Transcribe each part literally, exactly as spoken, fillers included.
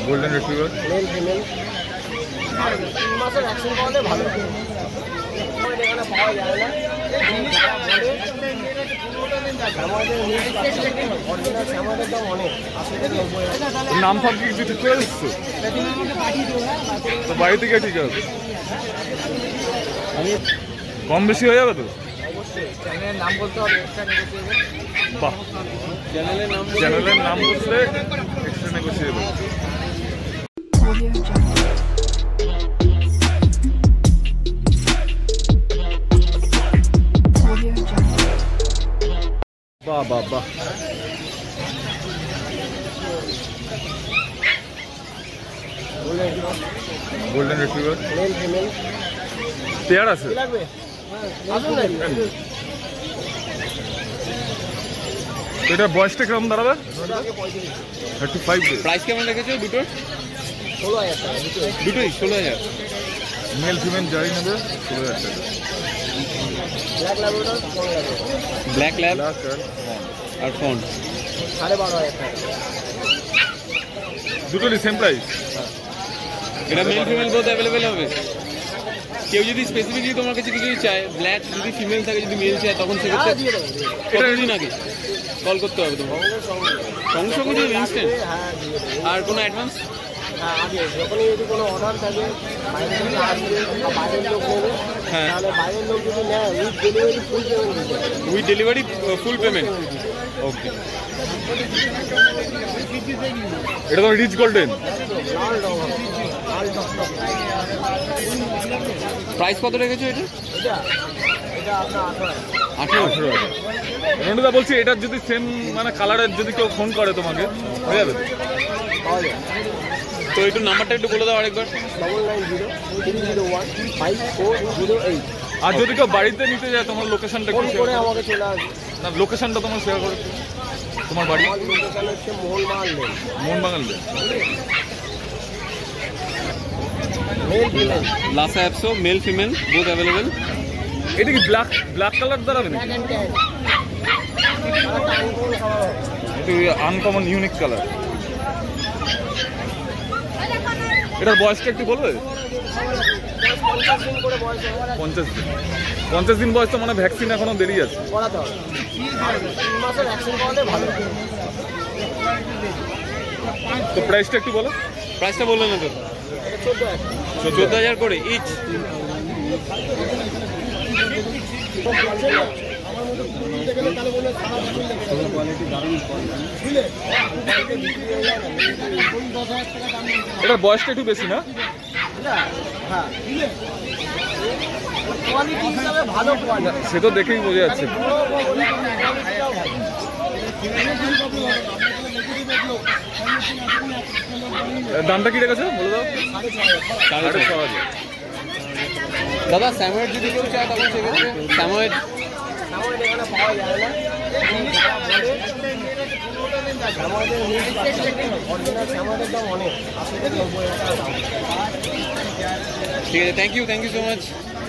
Golden retriever male female তিন মাসের vaccine করালে ভালো। এখানে পাওয়া যায় না অরিজিনাল শ্যামাদের দাম অনেক আশি থেকে নব্বই। নাম ফাম কি কিছু ঠিক করে দিচ্ছ তো বাড়ি থেকে? ঠিক আছে, আমি কম বেশি হয়ে যাবে তো? অবশ্যই চ্যানেলের নাম বলতে হবে। বাহ, চ্যানেলের নাম চ্যানেলের নাম বলতে এক্সট্রা নেগোসিয়েবল। বাহ বাহ বাহ, golden retriever male female pair আছে। লাগবে এটা বয়সটা কেমন দাঁড়াবে? Thirty five. প্রাইস কেমন রেখেছো দুটোর? ষোলো হাজার টাকা দুটোই ষোলো হাজার। মেল ফিমেল যাই নেবে ষোলো হাজার টাকা। Black Labrador black lab black আর ফোন সাড়ে বারো হাজার টাকা। দুটোরই সেম প্রাইস। এটা মেল ফিমেল বোথ অ্যাভেলেবেল হবে। কেউ যদি স্পেসিফিকলি তোমার কাছে কিছু চায়, ব্ল্যাক যদি ফিমেল থাকে, যদি মেল চায়, তখন সেক্ষেত্রে কতদিন আগে কল করতে হবে তোমার? সঙ্গে সঙ্গে দিয়ে ইনস্ট্যান্ট? আর কোনো অ্যাডভান্স? হ্যাঁ, আগে যখনই যদি কোনো অর্ডার থাকে বাইরে থেকে আসবে বা বাইরের লোক নেবে, হ্যাঁ, তাহলে বাইরের লোক যদি নেয় উইথ ডেলিভারি ফুল পেমেন্ট দিতে হবে। With delivery full payment. Okay, এটা তো রিচ গোল্ডেন। লাল রঙ লাল টকটক। প্রাইস কত রেখেছো এটা? এটা এটা আপনার আঠেরো আঠারো আঠেরো হাজার। রন্টুদা বলছি এটার যদি সেম মানে কালারের যদি কেউ ফোন করে তোমাকে হয়ে যাবে পাওয়া যায়। তো একটু নাম্বারটা একটু বলে দাও আরেকবার। Double nine zero three zero one five four zero eight. আর যদি কেউ বাড়িতে নিতে যায় তোমার লোকেশনটা ফোন একটু করে শেয়ার করো। আমাকে চলে আসবে। না, লোকেশনটা তোমার শেয়ার করো। তোমার বাড়ি আমার লোকেশন হচ্ছে Mohanbagan lane. Mohanbagan lane. Male female Lhasa Apso male female both available. এটা কি ব্ল্যাক ব্ল্যাক কালার দাঁড়াবে নাকি? Black and tan. তারা টাইম করে খাওয়া হবে। এটা আনকমন ইউনিক কালার। এটার বয়সটা একটু বলবে? পঞ্চাশ দিন করে বয়স হবে। পঞ্চাশ দিন। পঞ্চাশ দিন বয়স তো মানে ভ্যাকসিন এখনো দেরি আছে। করাতে হবে। তিন মাসের ভ্যাকসিন করালে ভালো। তো প্রাইসটা একটু বলো। প্রাইসটা বললেন না তো? চোদ্দ হাজার চোদ্দ হাজার করে ইচ। এটার বয়সটা একটু বেশি না? হ্যাঁ, কোয়ালিটি হিসাবে ভালো কোয়ালিটি। সে তো দেখেই বোঝা যাচ্ছে। দামটা কি রেখেছে বলে দাও? সাড়ে সাড়ে ছ ছয়। হাজার। দাদা স্যাময়েড যদি কেউ চায় তখন সেক্ষেত্রে স্যাময়েড আমাদের এখানে পাওয়া যায় না। আমাদের অরিজিনাল শ্যামাদের দাম অনেক আশি থেকে নব্বই হাজার টাকা। ঠিক আছে, thank you thank you so much.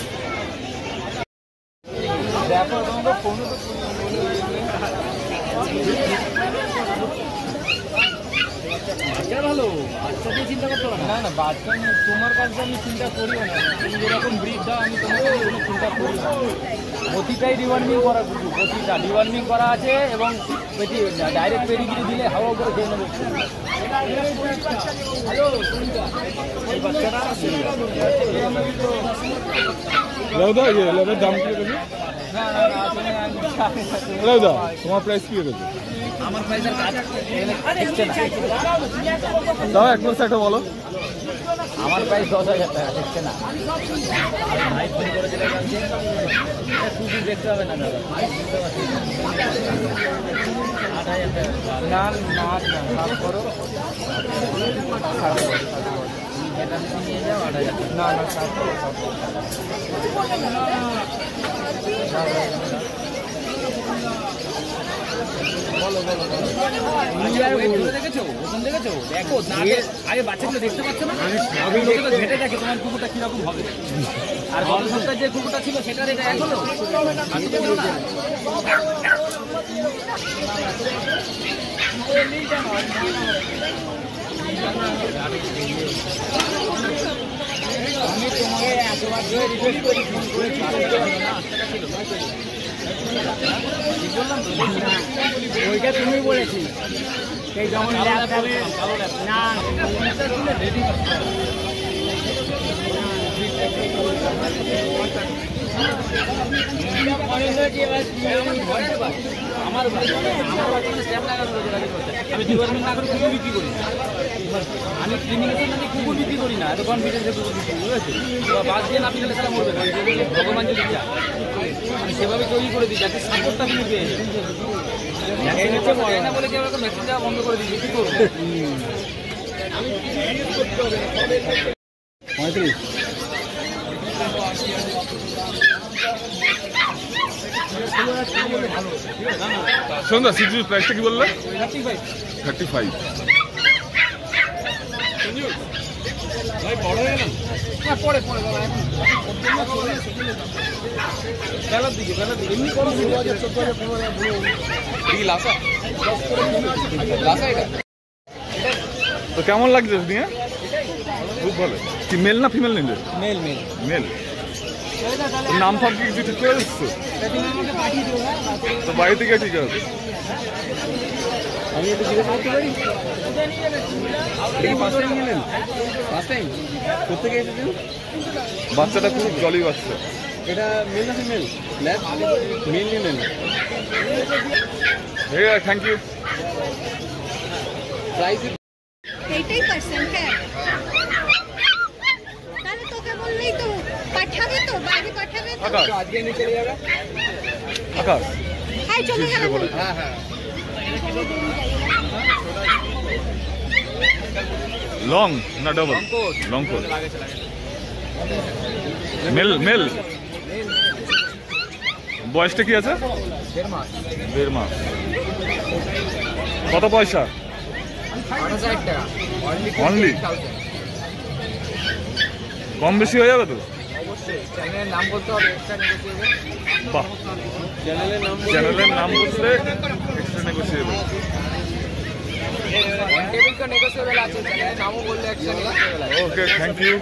ভালো বাচ্চা দিয়ে চিন্তা করতে হবে না। না বাচ্চা তোমার কাছে আমি চিন্তা করিও না। তুমি যেরকম ব্রিড দাও আমি তোমাকে কোনো চিন্তা করি না। প্রতিটাই রিওয়ার্মিং করা কিন্তু প্রতিটা রিওয়ার্মিং করা আছে এবং ডাইরেক্ট পেডিগ্রি দিলে হাওয়া করে খেয়ে নেবে। এই বাচ্চাটা দাদা ইয়ে লেবের দাম কি রেখেছে? না না না দাদা তোমার প্রাইস কি রেখেছে? আমার প্রাইসের কাজ দেখছে না। দাও এক মাস একটা বলো। আমার প্রাইস দশ হাজার টাকা দেখছে না। শুধু দেখতে হবে না দাদা। আট হাজার টাকা না না না করো যেটা নিয়ে যাও আট হাজার টাকা। না না সাত করো বলো বলো দেখেছো ওখান দেখেছো দেখো আগে বাচ্চাগুলো দেখতে পাচ্ছ না? লোকে তো ঘেটে দেখে তোমার কুকুরটা কিরকম হবে। আর গত সপ্তাহে যে কুকুরটা ছিল সেটার এটা এক হলো। আমি তোমাকে এতবার ধরে রিকোয়েস্ট করি ফোন করেছি ওইটা তুমি বলেছি সেই যখন না আমার আমি ডিপার্টমেন্ট না করে কুকুর বিক্রি করি না আমি ক্রিমিনেশন মানে কুকুর বিক্রি করি না এত কনফিডেন্সে কুকুর বিক্রি বুঝেছি বাস দিয়ে না পিছনে তারা মরবে না ভগবান যদি চায় আমি সেভাবে তৈরি করে দিই যাতে সাপোর্টটা তুমি পেয়ে না বলে কেউ মেশিন দেওয়া বন্ধ করে দিচ্ছি কি করবো পঁয়ত্রিশ সন্ধ্যা সিক্সটির প্রাইসটা কি বললে? Thirty five. ভাই বড় হয়ে না পরে পরে বেলার দিকে বেলার দিকে এমনি করো দু হাজার চোদ্দ হাজার পনেরো হাজার কি লাসা লাসা এটা তো কেমন লাগছে নিয়ে? খুব ভালো। কি মেল না ফিমেল নিলে? Male male male. নাম ফাম কি কিছু ঠিক করে দিচ্ছ? তো বাড়ি থেকে ঠিক আছে। আমি একটু জিজ্ঞেস করতে পারি ফার্স্ট টাইম নিলেন? ফার্স্ট টাইম কোথেকে এসেছেন? বাচ্চাটা খুব জলি বাচ্চা। এটা মেল না ফিমেল? ল্যাব মেল নিলেন? হ্যাঁ থ্যাংক ইউ। প্রাইস এইটাই পার্সেন্ট হ্যাঁ তাহলে তোকে বললেই তো পাঠাবে তো বাইরে পাঠাবে তো আকাশ আজকে নিয়ে চলে যাবে আকাশ হ্যাঁ চলে যাবে বলে হ্যাঁ হ্যাঁ লং না double? Long coat. Male male. বয়সটা কি আছে? দেড় মাস দেড় মাস। কত পয়সা? আঠাশ হাজার টাকা অনলি? কম বেশি হয়ে যাবে তো? অবশ্যই চ্যানেলের নাম বলতে হবে এক্সট্রা নেগোসিয়েবল বাহ, চ্যানেলের নাম চ্যানেলের নাম বললে এক্সট্রা নেগোসিয়েবল। ওয়ান টেবিল তো নেগোসিয়েবল আছে চ্যানেলের নামও বললে এক্সট্রা নেগোসিয়েবল আছে ওকে থ্যাংক ইউ।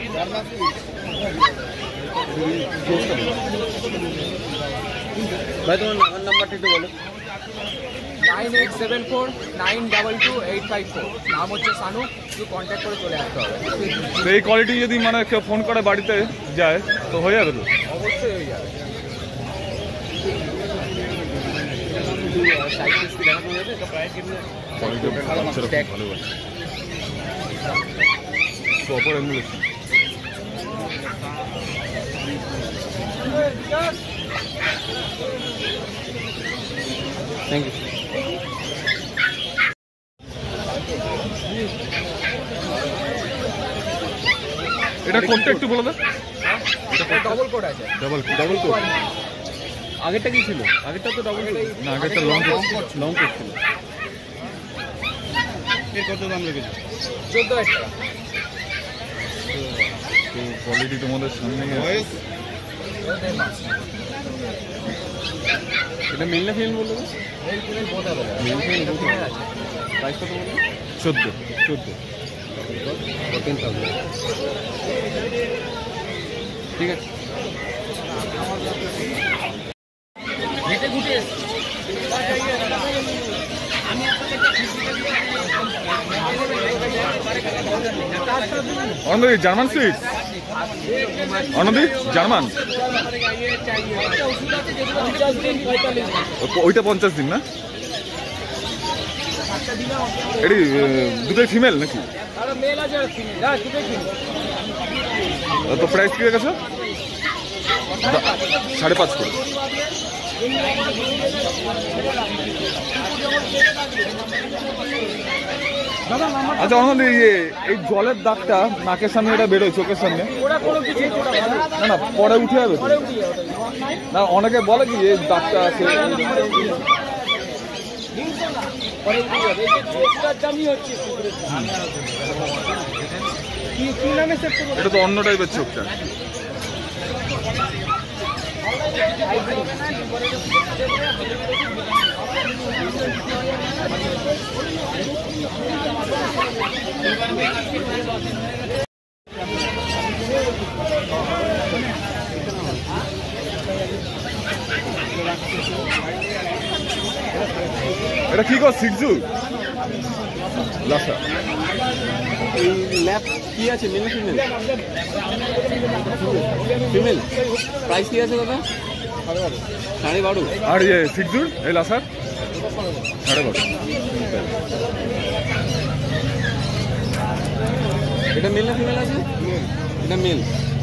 ভাই তোমার নাম্বার নাম্বারটা একটু বলো। Nine eight seven four nine double two eight five four নাম হচ্ছে সানু শুধু কন্ট্যাক্ট করে চলে আসতে হবে তো এই কোয়ালিটি যদি মানে কেউ ফোন করে বাড়িতে যায় তো হয়ে যাবে তো? অবশ্যই হয়ে যাবে প্রপার অ্যাঙ্গুলেশন। Thank you. এটা কোনটা একটু বলে দাও। ডবল কোড আছে ডাবল ডাবল কোট। আগেরটা কি ছিল? আগেরটা তো ডবল না আগেরটা লং কোট। লং কোট ছিল। এর কত দাম লেগেছে? চোদ্দ হাজার টাকা তো কোয়ালিটি তোমাদের সামনে এটা মেল না ফিমেল বললো? মেল ফিমেল বোধ হবে মেল ফিমেল দুটো প্রাইস কত বললো? চোদ্দ চোদ্দ টেন থাউজেন্ড। ঠিক আছে। হেঁটে ঘুটে অনদি জার্মান সুইট অনদি জার্মান ওইটা পঞ্চাশ দিন না? এটি দুটোই ফিমেল নাকি? তো প্রাইস কি রেখেছো? সাড়ে পাঁচ করে। আচ্ছা অনদি ইয়ে এই জলের দাগটা নাকের সামনে এটা বেরোয় চোখের সামনে না না পরে উঠে যাবে তো? না অনেকে বলে কি এই দাগটা আছে এটা তো অন্য টাইপের চোখটা। এটা কি কর শিখছু লাসা এই ল্যাব কি আছে মেল ফিমেল ফিমেল প্রাইস কি আছে দাদা সাড়ে বারো আর ইয়ে শিখছু এই লাসার সাড়ে বারো এটা মেল না ফিমেল আছে এটা মেল